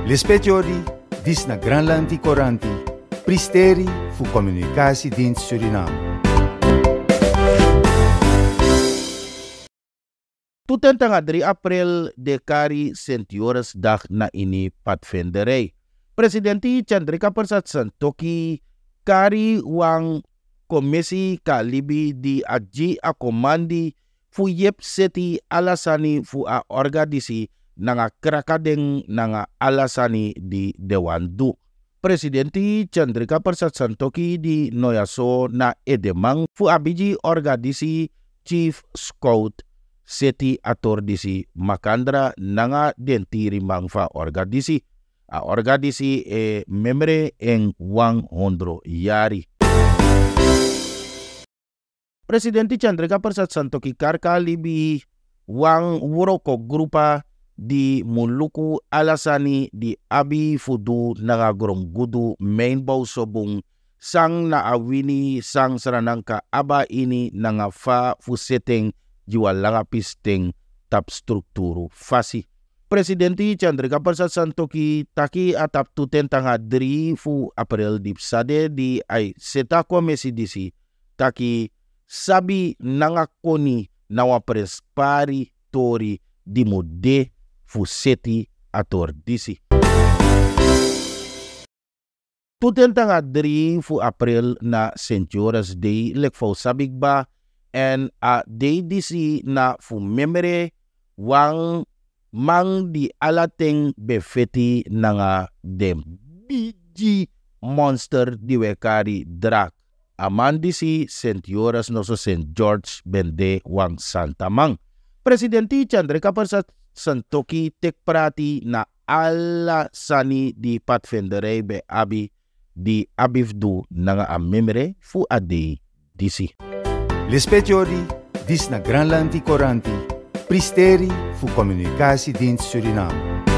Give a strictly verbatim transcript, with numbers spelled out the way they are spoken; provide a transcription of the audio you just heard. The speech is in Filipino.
L'espetiori, dis na Granlandi Coranti, pristeri fu Communicatiedienst Suriname. Tutentang drie april dekari Sint-Jorisdag na ini patvenderij. Presidenti Chandrika Persat Santokhi kari wang komisi kalibi di aji a komandi fu yep seti alasani fu a organisi nanga krakadeng nanga alasani di Dewandu. Presidenti Chandrika Persat Santokhi di noyaso na edemang fu abiji organisi Chief Scout seti ator disi makandra nanga dentiri mangfa organisi. A organisi e membre en wang hondro yari. Presidenti Chandrika Persat Santokhi karka libi wang wuroko grupa di muluku alasani di abi fudu nagagorong gudu mainbow sobung sang na awini sang saranangka aba ini nanga fa fuseteng jiwa langa pisteng tap strukturu fasi. Presidenti Chandrika Persat Santokhi taki atap tutentang dri fu april dipsade di ay seta komisi disi taki sabi nangakoni nawa prespari tori di mode fu seti ator disi. Tutentang dri fu april na Sint-Joris Day lekfau sabig ba en a day disi na fu memere wang mang di alateng befeti nanga dem biji monster di wekari drak aman disi Sint-Joris noso Saint George bende wang santamang. Presidenti Chandrika Persat Santokhi tekprati na alasani di patvenderij be abi di abifdu nanga amemere fu ade disi. L'espetiori, dis na Granlandi Coranti, pristeri fu Communicatiedienst Suriname.